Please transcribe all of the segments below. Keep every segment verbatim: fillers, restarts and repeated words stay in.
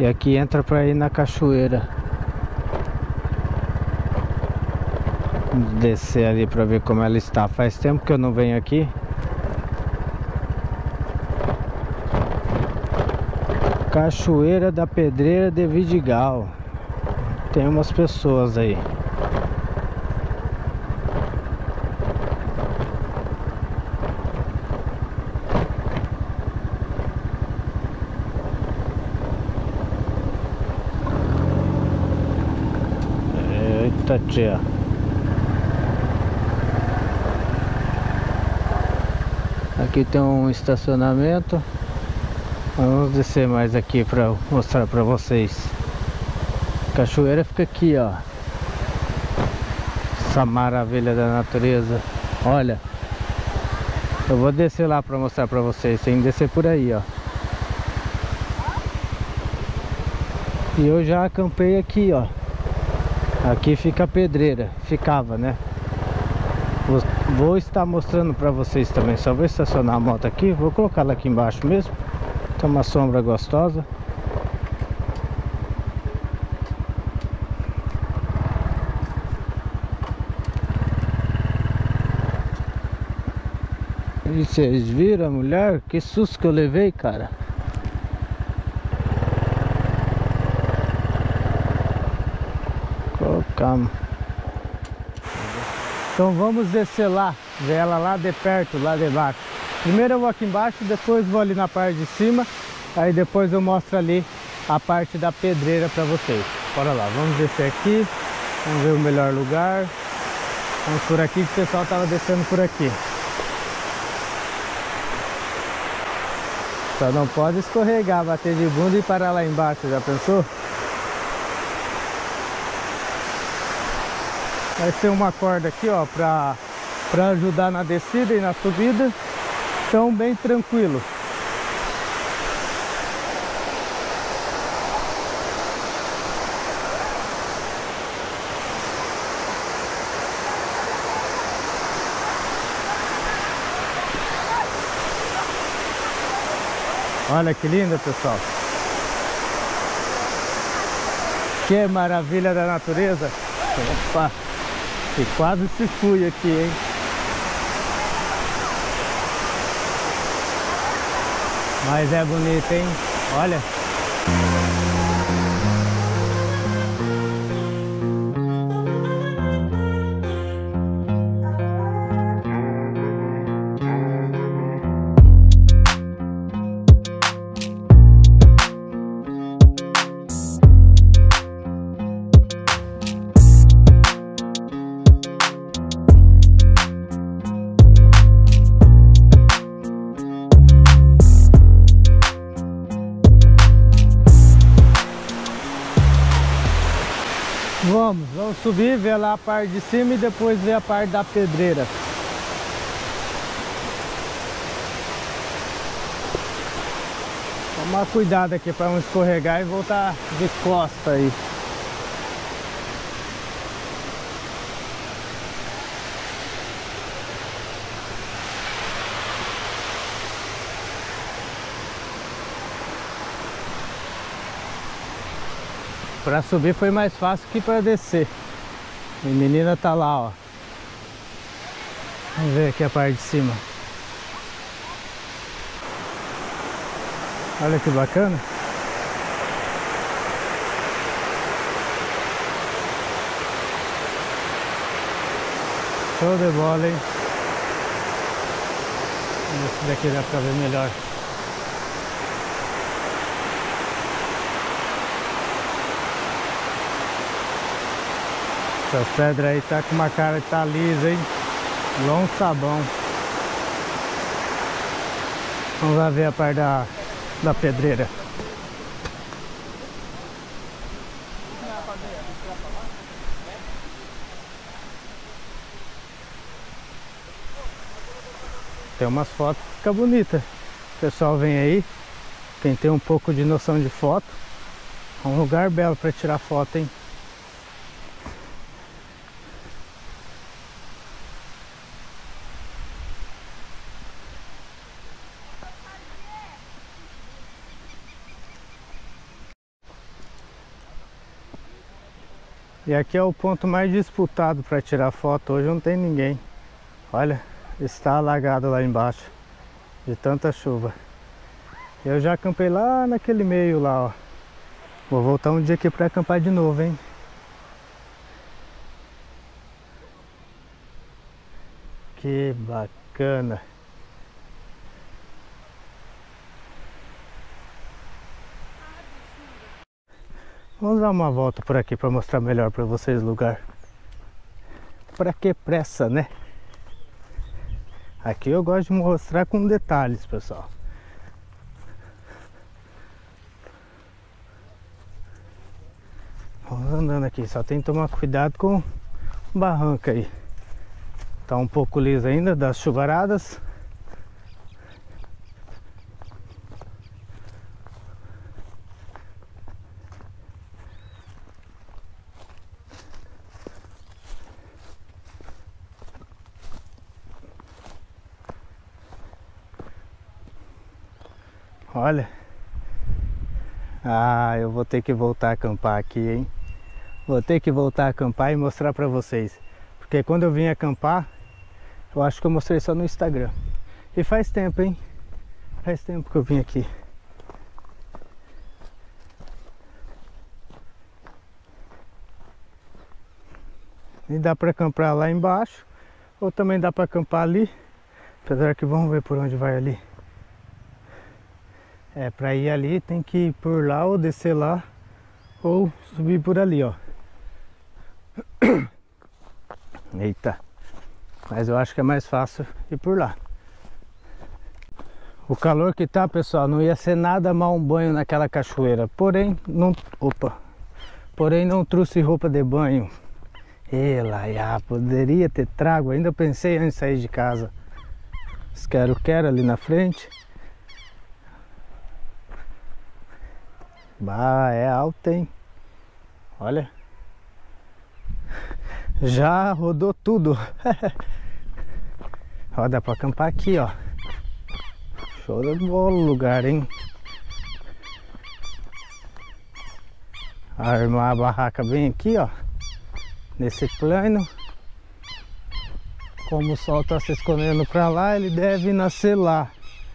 E aqui entra para ir na cachoeira. Vamos descer ali para ver como ela está. Faz tempo que eu não venho aqui. Cachoeira da Pedreira de Vidigal. Tem umas pessoas aí. Eita tia. Aqui tem um estacionamento. Vamos descer mais aqui para mostrar para vocês. A cachoeira fica aqui, ó. Essa maravilha da natureza. Olha, eu vou descer lá para mostrar para vocês. Tem que descer por aí, ó. E eu já acampei aqui, ó. Aqui fica a pedreira. Ficava, né? Vou, vou estar mostrando para vocês também. Só vou estacionar a moto aqui. Vou colocar ela aqui embaixo mesmo. Tem uma sombra gostosa. E vocês viram a mulher? Que susto que eu levei, cara. Colocamos. Então vamos descer lá. Ver ela lá de perto, lá de baixo. Primeiro eu vou aqui embaixo, depois vou ali na parte de cima. Aí depois eu mostro ali a parte da pedreira pra vocês. Bora lá, vamos descer aqui. Vamos ver o melhor lugar. Vamos por aqui, que o pessoal tava descendo por aqui. Só não pode escorregar, bater de bunda e parar lá embaixo, já pensou? Vai ser uma corda aqui, ó, pra, pra ajudar na descida e na subida. Então bem tranquilo. Olha que linda, pessoal. Que maravilha da natureza. Opa, e quase se fui aqui, hein? Mas é bonito, hein? Olha. Vamos, vamos subir, ver lá a parte de cima e depois ver a parte da pedreira. Tomar cuidado aqui para não escorregar e voltar de costa aí. Para subir foi mais fácil que para descer. A menina tá lá, ó. Vamos ver aqui a parte de cima. Olha que bacana. Show de bola, hein? Vamos ver se daqui dá pra ver melhor. Essa pedra aí tá com uma cara que tá lisa, hein? Igual um sabão. Vamos lá ver a parte da, da pedreira. Tem umas fotos que fica bonita. O pessoal vem aí, quem tem um pouco de noção de foto. É um lugar belo para tirar foto, hein? E aqui é o ponto mais disputado para tirar foto. Hoje não tem ninguém. Olha, está alagado lá embaixo de tanta chuva. Eu já acampei lá naquele meio lá, ó. Vou voltar um dia aqui para acampar de novo, hein? Que bacana. Vamos dar uma volta por aqui para mostrar melhor para vocês o lugar. Para que pressa, né? Aqui eu gosto de mostrar com detalhes, pessoal. Vamos andando aqui, só tem que tomar cuidado com o barranco aí. Tá um pouco liso ainda das chuvaradas. Olha. Ah, eu vou ter que voltar a acampar aqui, hein? Vou ter que voltar a acampar e mostrar pra vocês. Porque quando eu vim acampar, eu acho que eu mostrei só no Instagram. E faz tempo, hein? Faz tempo que eu vim aqui. E dá pra acampar lá embaixo. Ou também dá pra acampar ali. Apesar que vamos ver por onde vai ali. É, pra ir ali tem que ir por lá ou descer lá. Ou subir por ali, ó. Eita. Mas eu acho que é mais fácil ir por lá. O calor que tá, pessoal, não ia ser nada mal um banho naquela cachoeira. Porém, não... Opa! Porém, não trouxe roupa de banho. Ela, já, poderia ter trago. Ainda pensei antes de sair de casa. Quero, quero ali na frente. Bah, é alto, hein? Olha. Já rodou tudo. Ó, dá pra acampar aqui, ó. Show de bola o lugar, hein? Armar a barraca bem aqui, ó. Nesse plano. Como o sol tá se escondendo pra lá, ele deve nascer lá.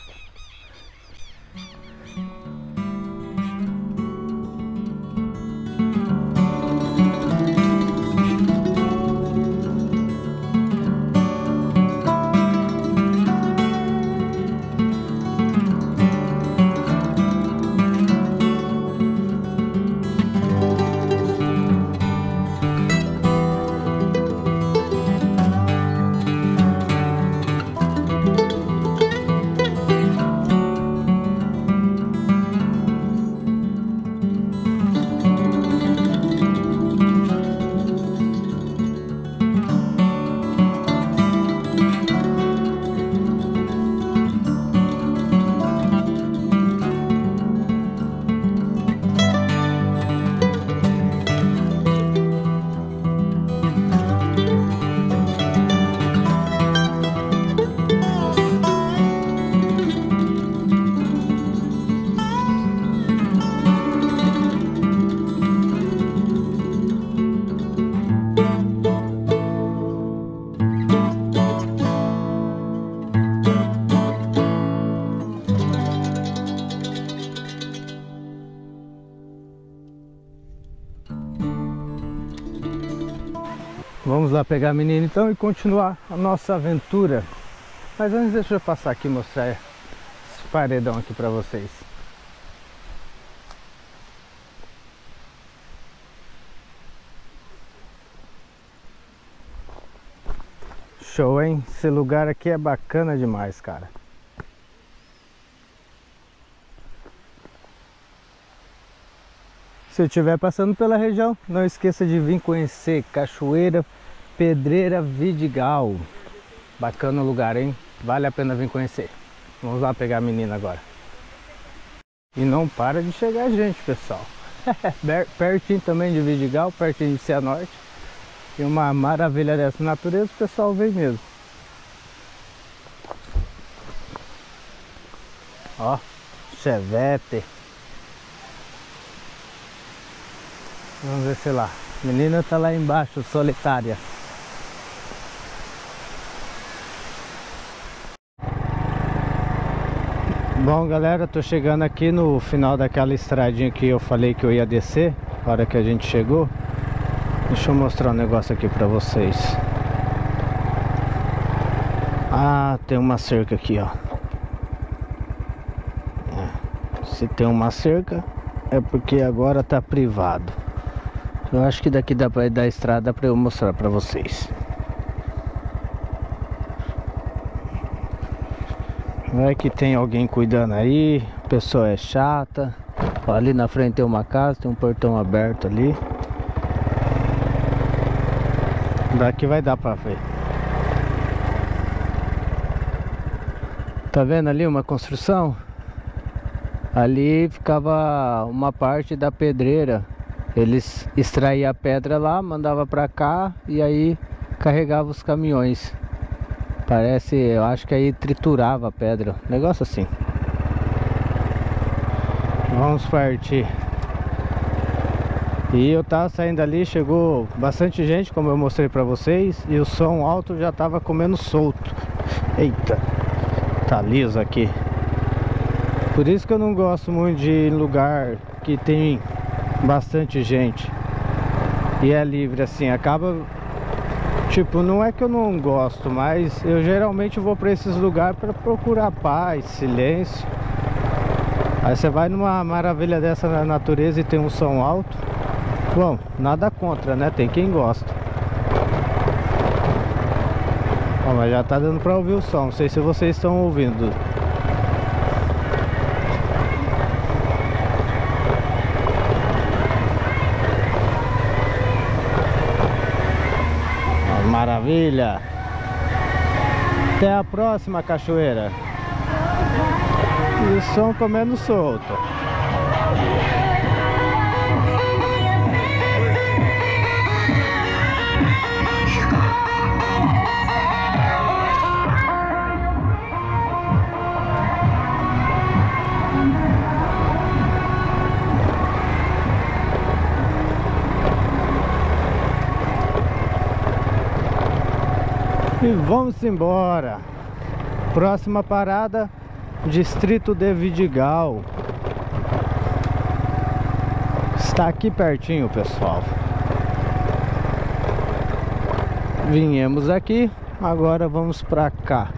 Vamos lá pegar a menina então e continuar a nossa aventura. Mas antes deixa eu passar aqui e mostrar esse paredão aqui pra vocês. Show, hein? Esse lugar aqui é bacana demais, cara. Se eu estiver passando pela região, não esqueça de vir conhecer Cachoeira Pedreira Vidigal. Bacana o lugar, hein? Vale a pena vir conhecer. Vamos lá pegar a menina agora. E não para de chegar gente, pessoal. Pertinho também de Vidigal, pertinho de Cianorte. E uma maravilha dessa natureza, o pessoal vem mesmo. Ó, Chevette. Vamos ver se lá. A menina tá lá embaixo, solitária. Bom, galera, tô chegando aqui no final daquela estradinha que eu falei que eu ia descer, na hora que a gente chegou. Deixa eu mostrar um negócio aqui pra vocês. Ah, tem uma cerca aqui, ó. É. Se tem uma cerca, é porque agora tá privado. Eu acho que daqui dá pra ir da estrada pra eu mostrar pra vocês. Não é que tem alguém cuidando aí, a pessoa é chata. Ó, ali na frente tem uma casa, tem um portão aberto ali. Daqui vai dar pra ver. Tá vendo ali uma construção? Ali ficava uma parte da pedreira. Eles extraíam a pedra lá, mandavam pra cá e aí carregavam os caminhões. Parece, eu acho que aí triturava a pedra, negócio assim. Vamos partir. E eu tava saindo ali, chegou bastante gente, como eu mostrei pra vocês, e o som alto já tava comendo solto. Eita, tá liso aqui. Por isso que eu não gosto muito de lugar que tem bastante gente e é livre assim, acaba, tipo, não é que eu não gosto, mas eu geralmente vou pra esses lugares pra procurar paz, silêncio. Aí você vai numa maravilha dessa na natureza e tem um som alto. Bom, nada contra, né? Tem quem gosta. Ó, mas já tá dando pra ouvir o som, não sei se vocês estão ouvindo. Maravilha! Até a próxima cachoeira. E o som comendo solto. E vamos embora. Próxima parada, Distrito de Vidigal. Está aqui pertinho, pessoal. Viemos aqui, agora vamos pra cá.